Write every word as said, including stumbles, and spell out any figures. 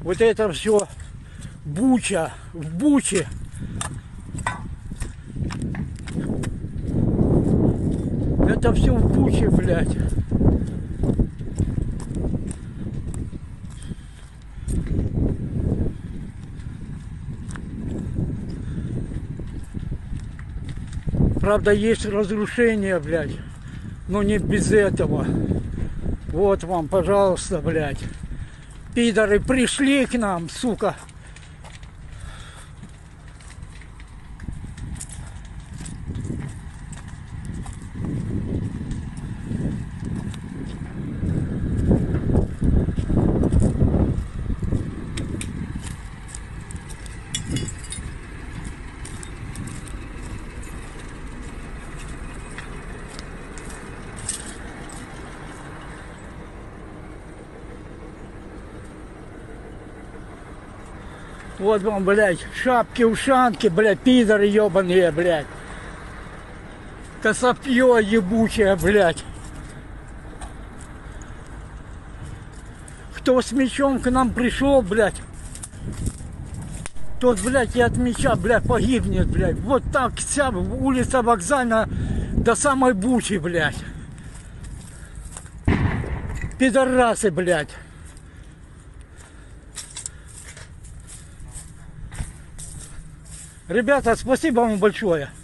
Вот это все Буча, в Буче. Это все в Буче, блядь. Правда, есть разрушения, блядь. Но не без этого. Вот вам, пожалуйста, блядь. Пидоры пришли к нам, сука. Вот вам, блядь, шапки-ушанки, блядь, пидоры ебаные, блядь. Косопье ебучее, блядь. Кто с мечом к нам пришел, блядь, тот, блядь, и от меча, блядь, погибнет, блядь. Вот так вся улица Вокзальная до самой Бучи, блядь. Пидорасы, блядь. Ребята, спасибо вам большое.